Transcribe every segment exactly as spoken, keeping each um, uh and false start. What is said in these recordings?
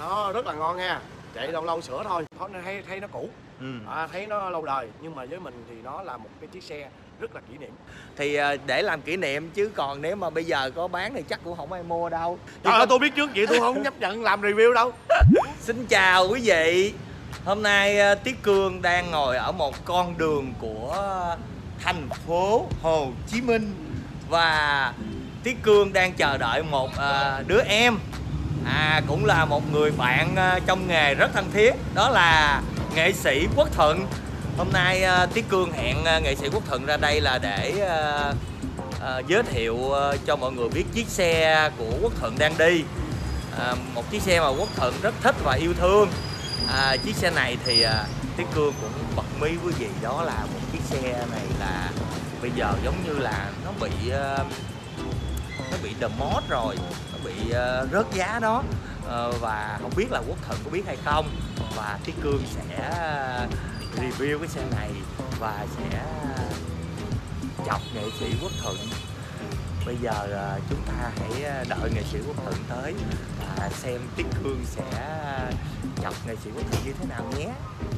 nó rất là ngon nha. Chạy lâu lâu sửa thôi, nó thấy thấy nó cũ, ừ. à, thấy nó lâu đời, nhưng mà với mình thì nó là một cái chiếc xe rất là kỷ niệm. Thì để làm kỷ niệm, chứ còn nếu mà bây giờ có bán thì chắc cũng không ai mua đâu. Trời ơi, tôi biết trước vậy tôi không chấp nhận làm review đâu. Xin chào quý vị. Hôm nay Tiết Cương đang ngồi ở một con đường của thành phố Hồ Chí Minh, và Tiết Cương đang chờ đợi một uh, đứa em, à, cũng là một người bạn uh, trong nghề rất thân thiết, đó là nghệ sĩ Quốc Thuận. Hôm nay uh, Tiết Cương hẹn uh, nghệ sĩ Quốc Thuận ra đây là để uh, uh, giới thiệu uh, cho mọi người biết chiếc xe của Quốc Thuận đang đi. Uh, một chiếc xe mà Quốc Thuận rất thích và yêu thương. Uh, chiếc xe này thì uh, Tiết Cương cũng bật mí quý vị, đó là một chiếc xe này là bây giờ giống như là nó bị uh, nó bị demod rồi, nó bị uh, rớt giá đó, uh, và không biết là Quốc Thuận có biết hay không, và Tiết Cương sẽ uh, review cái xe này và sẽ chọc nghệ sĩ Quốc Thuận. Bây giờ uh, chúng ta hãy đợi nghệ sĩ Quốc Thuận tới và xem Tiết Cương sẽ chọc nghệ sĩ Quốc Thuận như thế nào nhé.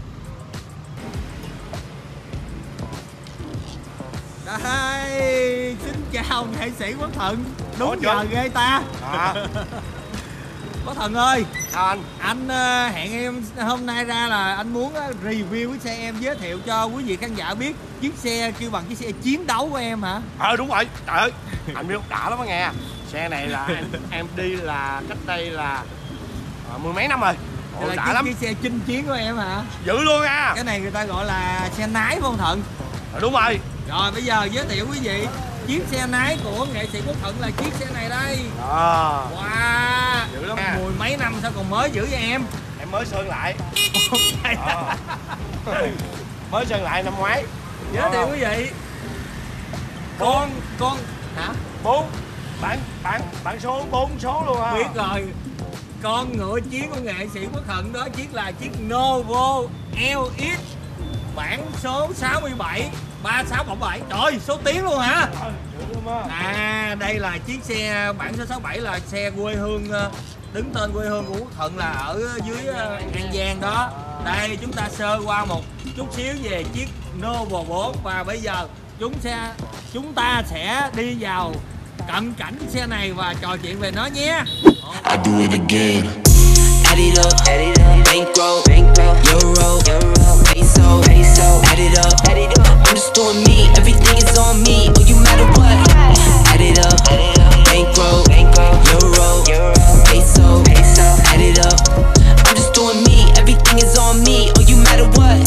Đây, xin chào nghệ sĩ Quốc Thuận. Đúng Ủa, giờ ghê ta. À. Quốc Thuận ơi, sao anh? Anh uh, hẹn em hôm nay ra là anh muốn uh, review cái xe em, giới thiệu cho quý vị khán giả biết chiếc xe kêu bằng chiếc xe chiến đấu của em hả? Ờ đúng rồi, trời ơi, anh biết đã lắm á nghe. Xe này là em, em đi là cách đây là uh, mười mấy năm rồi. Ồ, là đã chiếc, lắm. Chiếc xe chinh chiến của em hả? Dữ luôn nha. Cái này người ta gọi là xe nái phải không Thuận? Ờ, đúng rồi. Rồi bây giờ giới thiệu quý vị chiếc xe nái của nghệ sĩ Quốc Thuận là chiếc xe này đây. À. Wow, dữ lắm. Mười mấy năm sao còn mới dữ vậy em? Em mới sơn lại. À. Mới sơn lại năm ngoái. Giới thiệu quý vị. Con con hả? Bốn. Bạn bạn bạn số bốn số luôn à. Biết rồi. Con ngựa chiến của nghệ sĩ Quốc Thuận đó chiếc là chiếc Novo lờ ích bản số sáu mươi bảy ba sáu bảy bảy. Trời ơi, số tiếng luôn hả? À, đây là chiếc xe bản số sáu mươi bảy là xe quê hương, đứng tên quê hương của Quốc Thuận là ở dưới An Giang đó. Đây chúng ta sơ qua một chút xíu về chiếc Novo bốn, và bây giờ chúng sẽ chúng ta sẽ đi vào cận cảnh chiếc xe này và trò chuyện về nó nhé. I do it again. Add it up, add it up, bankroll, bankroll, euro, euro, peso, peso, add it up, add it up. I'm just doing me, everything is on me, oh you matter what. Add it up, add it up, bankroll, bankroll, euro, euro, peso, peso, add it up. I'm just doing me, everything is on me, oh you matter what.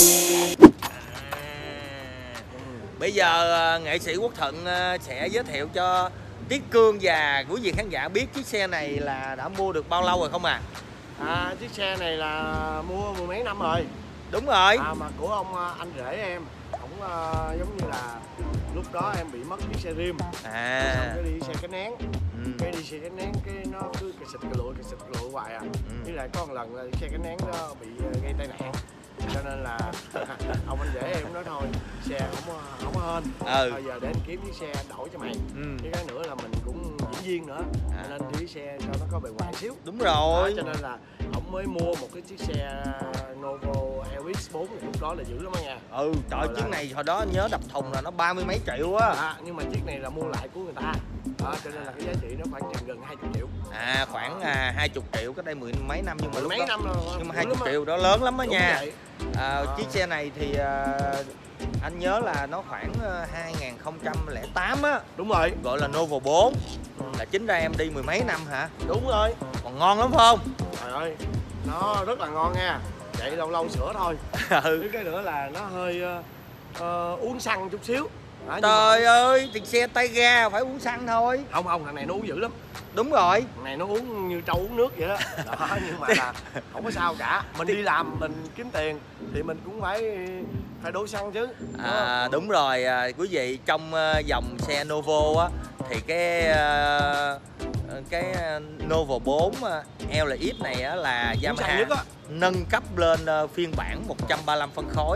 Bây giờ nghệ sĩ Quốc Thuận sẽ giới thiệu cho Tiết Cương và quý vị khán giả biết chiếc xe này là đã mua được bao lâu rồi không à? À, chiếc xe này là mua mười mấy năm rồi. Đúng rồi. À, mà của ông anh rể em, ổng uh, giống như là lúc đó em bị mất chiếc xe rim. À. Xong cái đi xe cái nén. Ừ. Cái đi xe cái nén cái nó cứ cái xịt cái lụi cái xịt cái lụi hoài à. Ừ. Với lại có một lần là xe cái nén đó bị gây tai nạn. Cho nên là ông anh rể em nói thôi xe không không hên, ừ. Bây giờ để anh kiếm chiếc xe đổi cho mày. Ừ. Với cái nữa là mình cũng diễn viên nữa, à. Cho nên đi chiếc xe cho nó có bề ngoài xíu. Đúng rồi. Đó, cho nên là ông mới mua một cái chiếc xe Novo lờ ích bốn, lúc đó là dữ lắm á nha. Ừ, trời ơi, chiếc là... này hồi đó nhớ đập thùng là nó ba mươi mấy triệu á. À, nhưng mà chiếc này là mua lại của người ta. Đó, cho nên là cái giá trị nó khoảng chừng gần hai mươi triệu. À, khoảng à, hai mươi triệu cách đây mười mấy năm, nhưng mà lúc mấy đó năm rồi, nhưng mà hai mươi triệu đó lớn lắm á nha. À, à. Chiếc xe này thì à, anh nhớ là nó khoảng hai nghìn không trăm lẻ tám á. Đúng rồi. Gọi là Novo bốn. Là chính ra em đi mười mấy năm hả? Đúng rồi. Còn ngon lắm phải không? Trời ơi, nó rất là ngon nha. Chạy lâu lâu sửa thôi. Ừ. Cái nữa là nó hơi uh, uh, uống xăng chút xíu. Đó, trời mà... ơi, thì xe tay ga phải uống xăng thôi. Không không, thằng này nó uống dữ lắm. Đúng rồi. Thằng này nó uống như trâu uống nước vậy đó. Đó, nhưng mà là không có sao cả. Mình đi làm, mình kiếm tiền thì mình cũng phải phải đổ xăng chứ. À, đúng rồi, à, quý vị, trong uh, dòng xe Novo á thì cái uh, cái Novo bốn uh, lờ ích này á là Yamaha nâng cấp lên uh, phiên bản một trăm ba mươi lăm phân khối.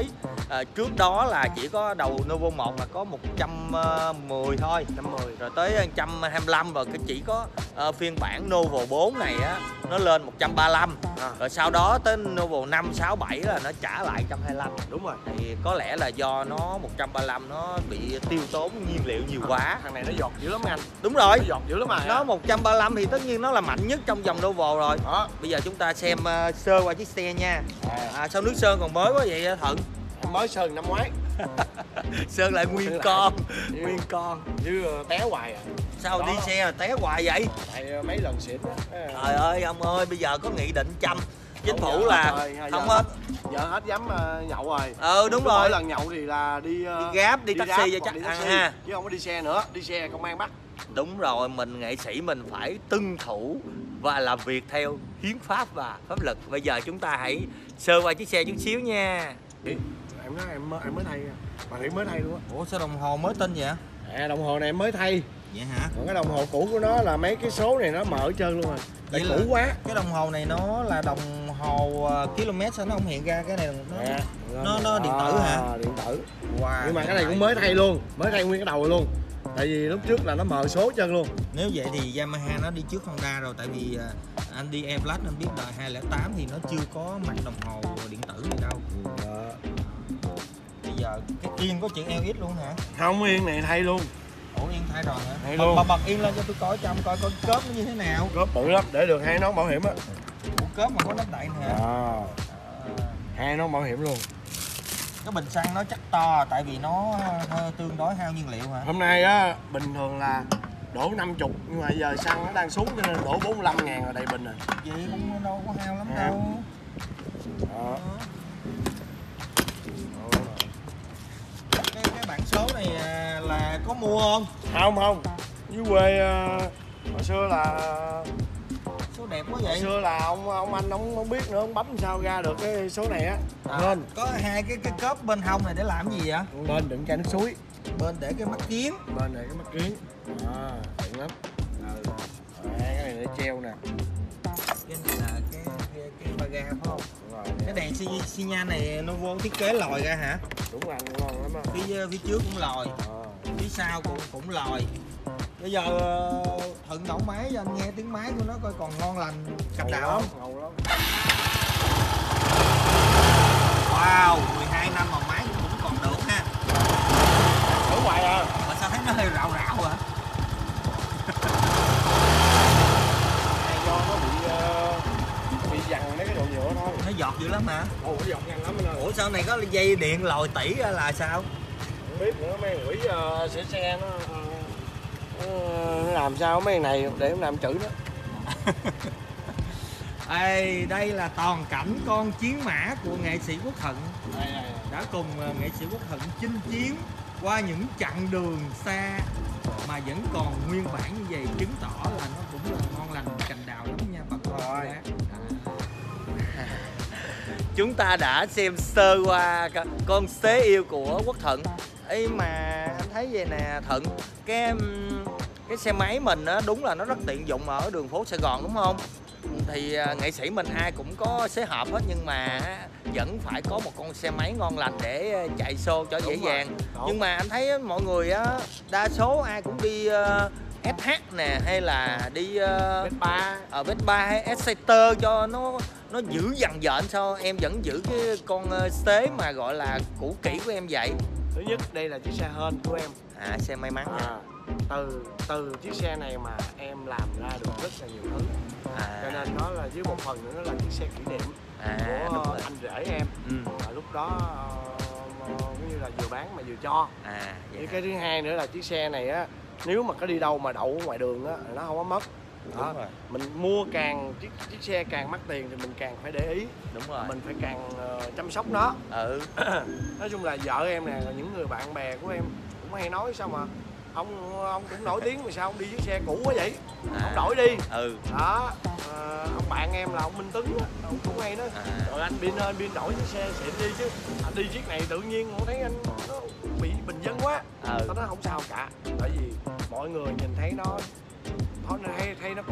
à, trước đó là chỉ có đầu Novo một là có một trăm mười thôi, một trăm mười rồi tới một trăm hai mươi lăm, rồi cái chỉ có uh, phiên bản Novo bốn này á nó lên một trăm ba mươi lăm, à. Rồi sau đó tới Novo năm, sáu, bảy là nó trả lại một trăm hai mươi lăm. Đúng rồi. Thì có lẽ là do nó một trăm ba mươi lăm nó bị tiêu tốn nhiên liệu nhiều quá. À, thằng này nó giọt dữ lắm anh. Đúng rồi. Nó giọt dữ lắm mà. Nó một trăm ba mươi lăm thì tất nhiên nó là mạnh nhất trong dòng Novo rồi. Đó. Bây giờ chúng ta xem uh, sơ qua chiếc xe nha. À. À, sao nước sơn còn mới quá vậy Thuận? Mới sơn năm ngoái. Sơn lại nguyên lại. con, như, nguyên con. Như té hoài à. Sao đó. Đi xe là té hoài vậy? Tại mấy lần xịn á. Trời ơi ông ơi, bây giờ có nghị định trăm chính không phủ là rồi, không hết. Giờ hết dám uh, nhậu rồi. Ừ đúng rồi. Mỗi lần nhậu thì là đi, uh, đi Grab, đi, đi taxi cho chắc đi ăn ha. Chứ không có đi xe nữa, đi xe công an bắt. Đúng rồi, mình nghệ sĩ mình phải tuân thủ và làm việc theo hiến pháp và pháp luật. Bây giờ chúng ta hãy sơ qua chiếc xe chút xíu nha. Em nói em mới, em mới thay, bà Thủy mới thay luôn á. Ủa sao đồng hồ mới tinh vậy? À, đồng hồ này em mới thay. Vậy hả? Còn cái đồng hồ cũ của nó là mấy cái số này nó mở hết trơn luôn rồi. Tại cũ quá. Cái đồng hồ này nó là đồng hồ uh, km sao nó không hiện ra cái này nó à, nó, nó điện tử hả? À, điện tử. Wow. Nhưng mà cái này cũng mới thay luôn, mới thay nguyên cái đầu luôn. Tại vì lúc trước là nó mờ số hết trơn luôn. Nếu vậy thì Yamaha nó đi trước Honda rồi, tại vì uh, anh đi E-Plus anh biết đời hai không tám thì nó chưa có mặt đồng hồ điện tử gì đâu. Ừ. Bây giờ cái yên có chữ L X luôn hả? Không, yên này thay luôn. Ủa yên thay rồi hả? Thay luôn. Bà bật yên lên cho tôi coi trong coi coi cớp nó như thế nào. Cớp bự lắm, để được hai nón bảo hiểm á. Ủa cớp mà có nắp đậy hả? À. À. Hai nón bảo hiểm luôn. Cái bình xăng nó chắc to tại vì nó tương đối hao nhiên liệu hả? Hôm nay á bình thường là đổ năm mươi nhưng mà giờ xăng nó đang xuống cho nên đổ bốn mươi lăm ngàn rồi đầy bình rồi. Vậy cũng đâu có hao lắm à. Đâu. Đó. Cái, cái bản số này là có mua không? Không không. Dưới quê hồi xưa là số đẹp quá vậy. Hồi xưa là ông ông anh ông không biết nữa, ông bấm sao ra được cái số này á. À, bên có hai cái cái cớp bên hông này để làm gì vậy? Bên đựng chai nước suối, bên để cái mắt kiếng, bên này cái mắt kiếng. À, tiện lắm. Ừ. À, cái này để treo nè. Cái này là cái cái, cái ba ga phải không? Đúng rồi. Cái đèn xi, xi nhan này Novo thiết kế lòi ra hả? Đúng rồi, ngon lắm á. Phía phía trước cũng lòi, à. Phía sau cũng cũng lòi. Bây giờ Thuận nổ máy cho anh nghe tiếng máy của nó coi còn ngon lành cành đào không? Ngon lắm. Wow, mười hai năm mà máy cũng còn được ha. Thử hoài à. Mà sao thấy nó hơi rạo rạo hả? Do nó bị uh, bị dằn mấy cái đồ nhựa thôi. Nó giọt dữ lắm hả? Ồ, nó giọt nhanh lắm anh ơi. Ủa sao này có dây điện lòi tỉ ra là sao? Không biết nữa, mấy quỷ uh, sửa xe nó uh, nó làm sao mấy này để làm chữ đó. Ê, đây là toàn cảnh con chiến mã của nghệ sĩ Quốc Thuận. Đây, đây. Đã cùng nghệ sĩ Quốc Thuận chinh chiến qua những chặng đường xa mà vẫn còn nguyên bản như vậy, chứng tỏ là nó cũng là ngon lành cành đào lắm nha bà con. À. Chúng ta đã xem sơ qua con xế yêu của Quốc Thuận. Ê mà anh thấy vậy nè Thuận, cái cái xe máy mình á đúng là nó rất tiện dụng ở đường phố Sài Gòn đúng không? Thì nghệ sĩ mình ai cũng có xế hộp hết nhưng mà vẫn phải có một con xe máy ngon lành để chạy xô cho dễ dàng. Nhưng mà anh thấy mọi người á đa số ai cũng đi uh, ét hát nè hay là đi uh, Vespa ở Vespa hay Exciter cho nó nó giữ dằn dện. Sao em vẫn giữ cái con uh, xế mà gọi là cũ kỹ của em vậy? Thứ nhất đây là chiếc xe hên của em. À xe may mắn à. Từ từ chiếc xe này mà em làm ra được rất là nhiều thứ. À. Cho nên nó là với một phần nữa nó là chiếc xe kỷ niệm à, của anh rể em. Ừ. Và lúc đó cũng như là vừa bán mà vừa cho. À, vậy cái thứ hai nữa là chiếc xe này á, nếu mà có đi đâu mà đậu ngoài đường á nó không có mất. Đó. Mình mua càng chiếc chiếc xe càng mắc tiền thì mình càng phải để ý. Đúng rồi. Mình phải càng uh, chăm sóc nó. Ừ. Nói chung là vợ em nè, những người bạn bè của em cũng hay nói sao mà ông ông cũng nổi tiếng mà sao ông đi chiếc xe cũ quá vậy? À. Ông đổi đi. Ừ. Đó. À, ông bạn em là ông Minh Tuấn đó, ông cũng hay nói. À. Rồi anh Bin ơi, Bin đổi chiếc xe xịn đi chứ. Anh đi chiếc này tự nhiên tôi thấy anh nó bị bình dân quá. Ừ. Tao nói không sao cả. Bởi vì mọi người nhìn thấy nó thôi hay thấy nó cũ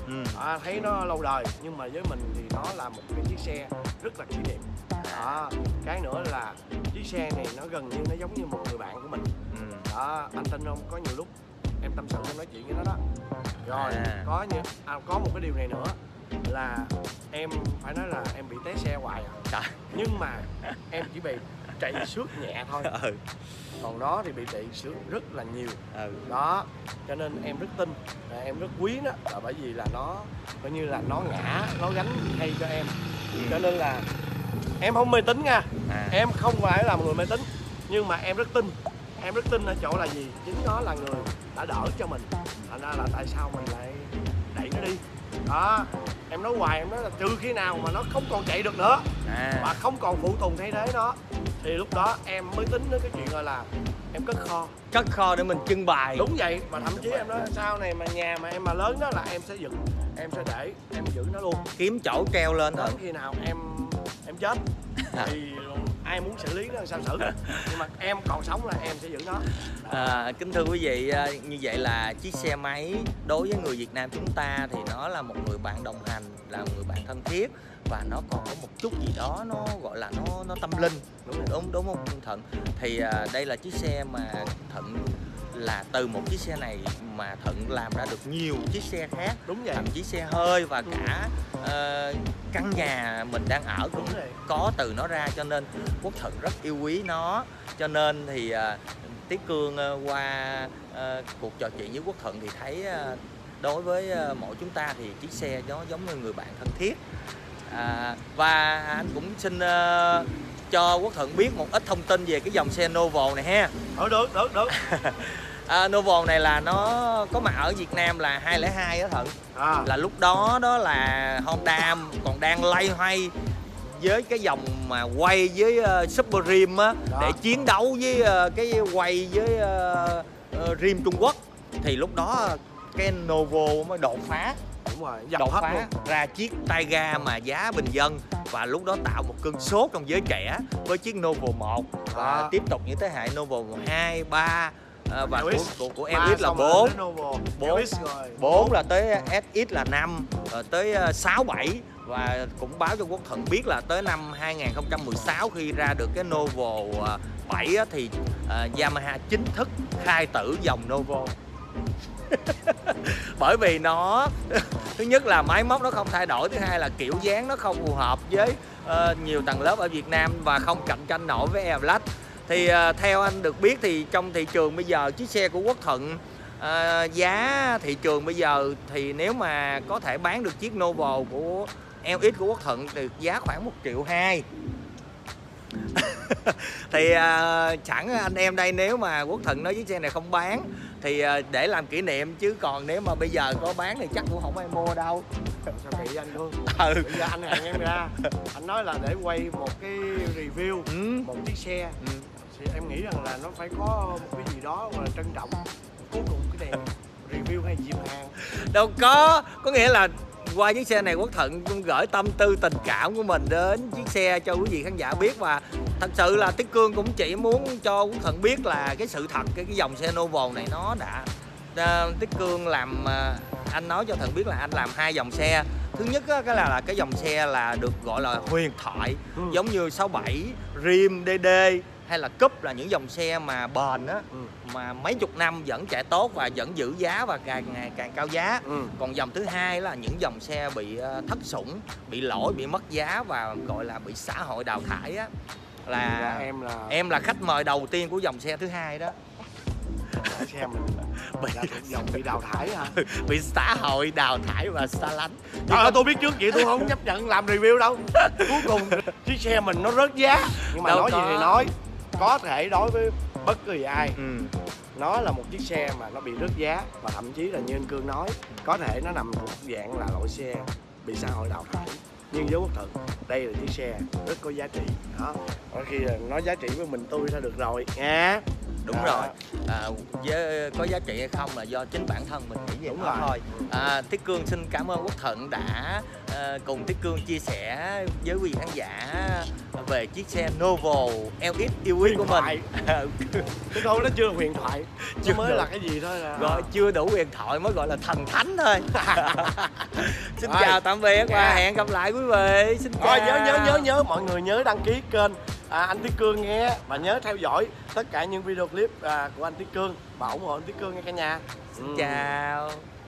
ừ. À, thấy nó lâu đời nhưng mà với mình thì nó là một cái chiếc xe rất là kỷ niệm. Đó. Cái nữa là chiếc xe này nó gần như nó giống như một người bạn của mình. ừ. Đó, anh tin không, có nhiều lúc em tâm sự em nói chuyện với nó đó. Rồi à. có như à, có một cái điều này nữa là em phải nói là em bị té xe hoài à. Trời. Nhưng mà em chỉ bị chạy xước nhẹ thôi. ừ. Còn nó thì bị chạy xước rất là nhiều. ừ. Đó, cho nên em rất tin, em rất quý nó là bởi vì là nó coi như là nó ngã, nó gánh hay cho em. ừ. Cho nên là em không mê tín nha. à. Em không phải là một người mê tín, nhưng mà em rất tin. Em rất tin ở chỗ là gì? Chính nó là người đã đỡ cho mình. Thành ra là tại sao mình lại đẩy nó đi. Đó, em nói hoài, em nói là trừ khi nào mà nó không còn chạy được nữa à. và không còn phụ tùng thay thế nó thì lúc đó em mới tính đến cái chuyện gọi là em cất kho. Cất kho để mình trưng bày. Đúng vậy, mà thậm chí em nói sau này mà nhà mà em mà lớn đó là em sẽ dựng, em sẽ để, em giữ nó luôn. Kiếm chỗ treo lên thôi. Khi nào em em chết thì ai muốn xử lý nó sao xử, nhưng mà em còn sống là em sẽ giữ nó. À, kính thưa quý vị, như vậy là chiếc xe máy đối với người Việt Nam chúng ta thì nó là một người bạn đồng hành, là một người bạn thân thiết, và nó còn có một chút gì đó nó gọi là nó nó tâm linh, đúng đúng đúng không Thận? Thì à, đây là chiếc xe mà Thận là từ một chiếc xe này mà Thận làm ra được nhiều chiếc xe khác, đúng vậy, thậm chí xe hơi và cả uh, căn nhà mình đang ở cũng có từ nó ra, cho nên Quốc Thận rất yêu quý nó. Cho nên thì uh, Tiết Cương uh, qua uh, cuộc trò chuyện với Quốc Thuận thì thấy uh, đối với uh, mỗi chúng ta thì chiếc xe nó giống như người bạn thân thiết. À, và anh cũng xin uh, cho Quốc Thuận biết một ít thông tin về cái dòng xe Novo này ha. Ờ, được, được, được. à, Novo này là nó có mặt ở Việt Nam là hai không không hai đó Thuận. À. Là lúc đó đó là Honda còn đang loay hoay với cái dòng mà quay với uh, Super Rim á, để chiến đấu với uh, cái quay với uh, uh, Rim Trung Quốc. Thì lúc đó cái Novo mới đột phá. Đúng rồi, đột phá luôn. Ra chiếc tay ga mà giá bình dân, và lúc đó tạo một cơn sốt trong giới trẻ với chiếc Novo một, và à. tiếp tục những thế hệ Novo hai, ba à, và của, của, của em ích là bốn, bốn là tới ét ích là năm, rồi tới sáu, bảy, và cũng báo cho Quốc Thuận biết là tới năm hai nghìn không trăm mười sáu khi ra được cái Novo bảy thì uh, Yamaha chính thức khai tử dòng Novo. Bởi vì nó thứ nhất là máy móc nó không thay đổi, thứ hai là kiểu dáng nó không phù hợp với uh, nhiều tầng lớp ở Việt Nam và không cạnh tranh nổi với Air Black. Thì uh, theo anh được biết thì trong thị trường bây giờ chiếc xe của Quốc Thuận uh, giá thị trường bây giờ thì nếu mà có thể bán được chiếc Novo của lờ ích của Quốc Thuận thì giá khoảng một triệu hai. Thì uh, chẳng anh em đây nếu mà Quốc Thuận nói chiếc xe này không bán thì uh, để làm kỷ niệm, chứ còn nếu mà bây giờ có bán thì chắc cũng không ai mua đâu. Sao kỹ anh luôn. ừ. Bây giờ anh hẹn em ra, anh nói là để quay một cái review ừ. một chiếc xe ừ. thì em nghĩ rằng là nó phải có một cái gì đó mà trân trọng. Cuối cùng cái đèn review hay dịp hàng đâu có, có nghĩa là qua chiếc xe này Quốc Thuận cũng gửi tâm tư tình cảm của mình đến chiếc xe cho quý vị khán giả biết. Và thật sự là Tiết Cương cũng chỉ muốn cho Quốc Thuận biết là cái sự thật cái, cái dòng xe Novo này nó đã uh, Tiết Cương làm uh, anh nói cho Thuận biết là anh làm hai dòng xe. Thứ nhất á, cái là, là cái dòng xe là được gọi là huyền thoại, ừ. giống như sáu bảy, Rim, đê đê hay là Cúp là những dòng xe mà bền á, ừ. mà mấy chục năm vẫn chạy tốt và vẫn giữ giá và càng ngày càng cao giá. ừ. Còn dòng thứ hai là những dòng xe bị thất sủng, bị lỗi, bị mất giá và gọi là bị xã hội đào thải á, là em là em là khách mời đầu tiên của dòng xe thứ hai đó. Xe mình bị dòng bị đào thải hả? Bị xã hội đào thải và xa lánh. Trời ơi, tôi biết trước vậy tôi không chấp nhận làm review đâu. Cuối cùng chiếc xe mình nó rớt giá. Nhưng mà đâu nói có. gì thì nói, có thể đối với bất kỳ ai ừ. nó là một chiếc xe mà nó bị rớt giá, và thậm chí là như anh Cương nói, có thể nó nằm thuộc dạng là loại xe bị xã hội đào thải. Nhưng với Quốc Thuận, đây là chiếc xe rất có giá trị đó. Đôi khi là nói giá trị với mình tôi ra được rồi nha. Đúng à. rồi. À, với, có giá trị hay không là do chính bản thân mình nghĩ vậy. Đúng đó thôi. À, Tiết Cương xin cảm ơn Quốc Thuận đã à, cùng Tiết Cương chia sẻ với quý vị khán giả về chiếc xe Novo lờ ích yêu quý của mình. Cái câu đó chưa huyền thoại, Chưa nó mới được. là cái gì thôi là Gọi chưa đủ huyền thoại mới gọi là thần thánh thôi. Xin Rồi. chào tạm biệt và Dạ. hẹn gặp lại quý vị. Xin chào. Rồi nhớ nhớ nhớ nhớ mọi người nhớ đăng ký kênh à, anh Tiết Cương nghe, và nhớ theo dõi tất cả những video clip à, của anh Tiết Cương và ủng hộ anh Tiết Cương nha cả nhà. Xin chào.